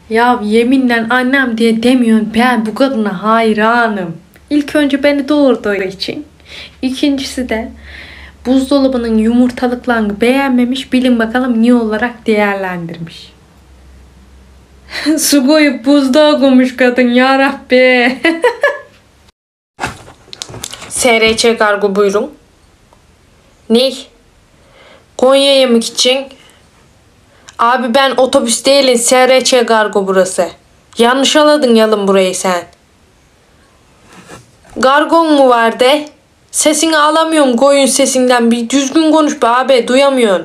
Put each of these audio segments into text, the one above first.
Ya yeminle annem diye demiyorsun, ben bu kadına hayranım. İlk önce beni doğurduğu için. İkincisi de buzdolabının yumurtalıklarını beğenmemiş, bilin bakalım niye olarak değerlendirmiş. Su koyup buzluğa koymuş kadın, yarabbi. SRÇ kargo buyurun. Ne? Konya'ya mı gideceksin? Abi ben otobüs değilim, SRÇ kargo burası. Yanlış anladın yalın burayı sen. Kargon mu var de? Sesini alamıyorum koyun sesinden. Bir düzgün konuş be abi, duyamıyorsun.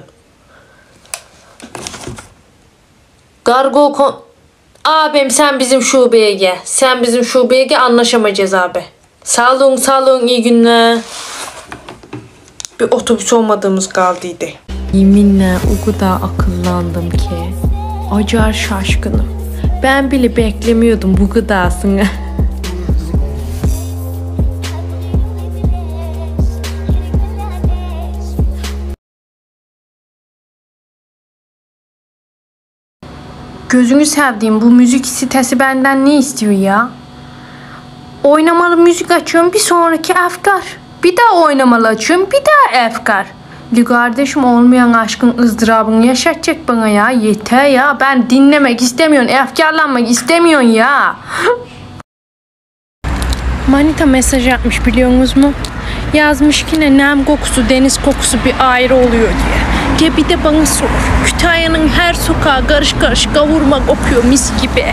Abim sen bizim şubeye gel. Sen bizim şubeye gel, anlaşamayacağız abi. Sağ olun, iyi günler. Bir otobüs olmadığımız kaldıydı. Yeminle o kadar akıllandım ki. Acar şaşkınım. Ben bile beklemiyordum bu gıdasını. Gözünü sevdiğim bu müzik sitesi benden ne istiyor ya? Oynamalı müzik açıyorum, bir sonraki efkar. Bir daha oynamalı açıyorum, bir daha efkar. Li kardeşim, olmayan aşkın ızdırabını yaşatacak bana ya. Yeter ya, ben dinlemek istemiyorum, efkarlanmak istemiyorum ya. Manita mesaj atmış, biliyorsunuz mu? Yazmış ki ne nem kokusu, deniz kokusu bir ayrı oluyor diye. Gel bir de bana sor. Kütahya'nın her sokağı karış karış kavurma kokuyor mis gibi.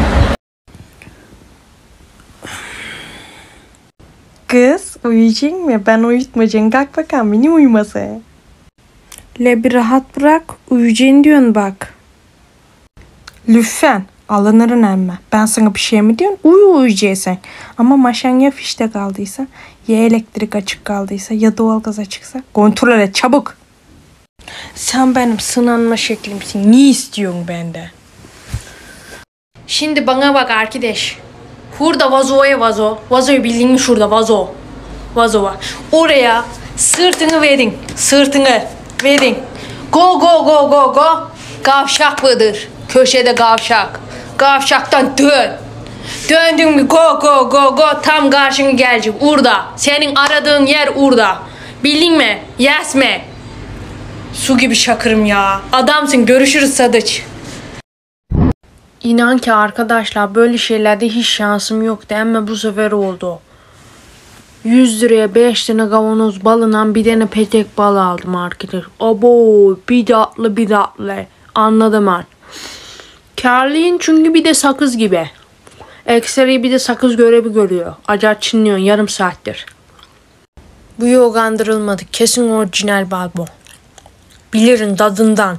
Kız uyuyacaksın mı? Ben uyutmayacağım. Kalk bakalım, beni uyuması. Le bir rahat bırak. Uyuyacaksın diyorsun bak. Lütfen. Alınırın emme. Ben sana bir şey mi diyorum? Uyuyacaksın. Ama maşan ya fişte kaldıysa, ya elektrik açık kaldıysa, ya doğalgaz açıksa kontrol et çabuk. Sen benim sınanma şeklimsin. Ne istiyorsun benden? Şimdi bana bak arkadaş. Burada vazoya vazo. Vazoyu bildin mi şurada vazo? Vazo var. Oraya sırtını verin. Sırtını verin. Go go go go go. Kavşak mıdır? Köşede kavşak. Kavşaktan dön. Döndün mü go go go go. Tam karşına gelecek. Orada. Senin aradığın yer orada. Bildin mi? Yes mi? Su gibi şakırım ya. Adamsın, görüşürüz Sadıç. İnan ki arkadaşlar, böyle şeylerde hiç şansım yoktu ama bu sefer oldu. 100 liraya 5 tane kavanoz balından bir tane petek bal aldım arkadaşlar. Abo, bir tatlı. Anladım ben. Karlıyım çünkü bir de sakız gibi. Ekseri bir de sakız görevi görüyor. Acayip çınlıyorsun yarım saattir. Bu yok, kandırılmadık. Kesin orijinal bal bu. Bilirim tadından.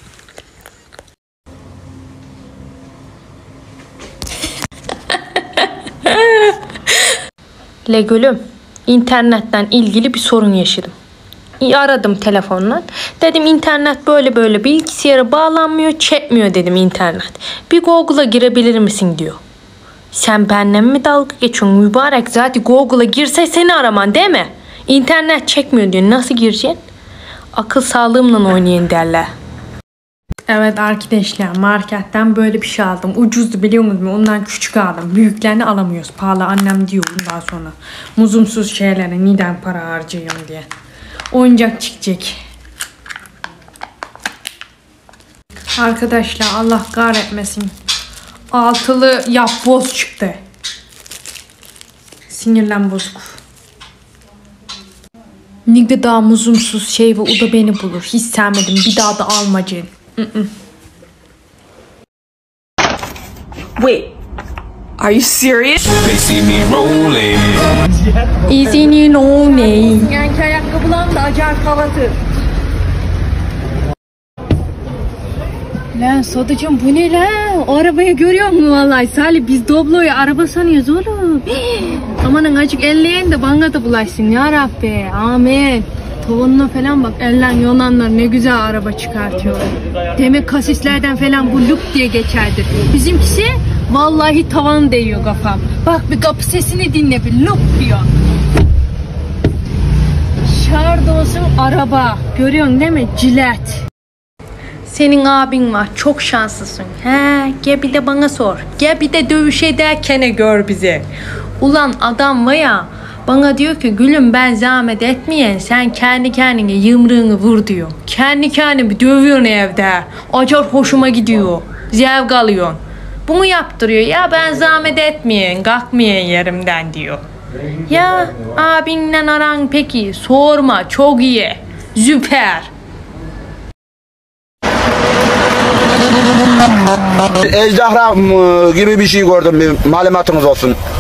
Le gülüm, internetten ilgili bir sorun yaşadım. Aradım telefonla. Dedim internet böyle bilgisayara bağlanmıyor, çekmiyor dedim internet. Bir Google'a girebilir misin diyor. Sen benimle mi dalga geçiyorsun mübarek? Zaten Google'a girse seni araman değil mi? İnternet çekmiyor diyor. Nasıl gireceksin? Akıl sağlığımla oynayın derler. Evet arkadaşlar, marketten böyle bir şey aldım. Ucuzdu biliyor musunuz? Ondan küçük aldım. Büyüklerini alamıyoruz. Pahalı, annem diyor bundan sonra. Muzumsuz şeylere neden para harcıyorum diye. Oyuncak çıkacak. Arkadaşlar Allah kahretmesin. Altılı yapboz çıktı. Sinirlen bozuk. Ne kadar muzumsuz şey ve o da beni bulur. Hiç sevmedim. Bir daha da almacın. Wait, are you serious? They see me rolling. İzini rolling. Yanki ayakkabılan da acayip havası. Lan Sadıcığım, bu ne lan? O arabayı görüyor musun vallahi? Salih, biz Doblo'yu araba sanıyoruz oğlum. Amanın acık elleyin de bana da bulaşsın ya Rabbi. Amin. Tavanına falan bak, ellen Yunanlar ne güzel araba çıkartıyor. Demek kasislerden falan bu luk diye geçerdir. Bizimkisi vallahi tavan değiyor kafam. Bak bir kapı sesini dinle, bir luk diyor. Şard olsun araba. Görüyorsun değil mi? Cilet. senin abin var. Çok şanslısın. He, gel bir de bana sor. Gel bir de dövüş ederkene gör bizi. Ulan adam var ya, bana diyor ki gülüm ben zahmet etmeyen sen kendi kendine yımrığını vur diyor. Kendi kendimi dövüyorsun evde. Acayip hoşuma gidiyor. Zevk alıyorsun. Bunu yaptırıyor. Ya ben zahmet etmeyen, kalkmayan yerimden diyor. Ya abinle aran peki? Sorma, çok iyi. Süper. Ejderha gibi bir şey gördüm, bir malumatınız olsun.